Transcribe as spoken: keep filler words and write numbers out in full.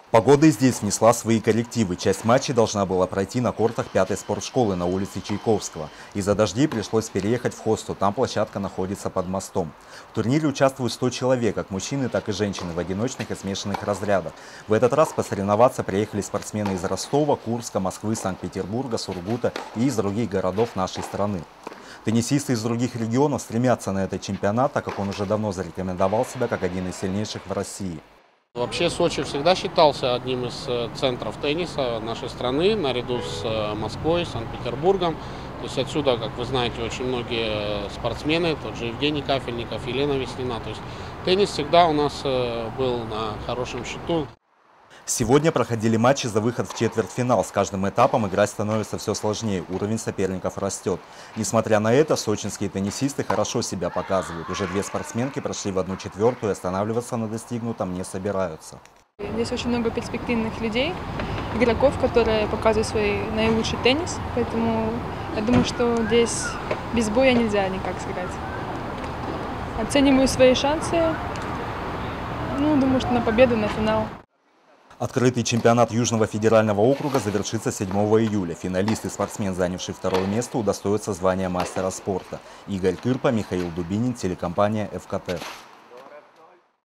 Погода и здесь внесла свои коррективы. Часть матчей должна была пройти на кортах пятой спортшколы на улице Чайковского. Из-за дождей пришлось переехать в Хосту, там площадка находится под мостом. В турнире участвуют сто человек, как мужчины, так и женщины в одиночных и смешанных разрядах. В этот раз посоревноваться приехали спортсмены из Ростова, Курска, Москвы, Санкт-Петербурга, Сургута и из других городов нашей страны. Теннисисты из других регионов стремятся на этот чемпионат, так как он уже давно зарекомендовал себя как один из сильнейших в России. Вообще Сочи всегда считался одним из центров тенниса нашей страны, наряду с Москвой, Санкт-Петербургом. То есть отсюда, как вы знаете, очень многие спортсмены, тот же Евгений Кафельников, Елена Веснина. То есть теннис всегда у нас был на хорошем счету. Сегодня проходили матчи за выход в четвертьфинал. С каждым этапом играть становится все сложнее, уровень соперников растет. Несмотря на это, сочинские теннисисты хорошо себя показывают. Уже две спортсменки прошли в одну четвертую и останавливаться на достигнутом не собираются. Здесь очень много перспективных людей, игроков, которые показывают свой наилучший теннис. Поэтому я думаю, что здесь без боя нельзя никак сыграть. Оцениваю свои шансы. Ну, думаю, что на победу, на финал. Открытый чемпионат Южного федерального округа завершится седьмого июля. Финалист и спортсмен, занявший второе место, удостоится звания мастера спорта. Игорь Кырпа, Михаил Дубинин, телекомпания эф ка тэ.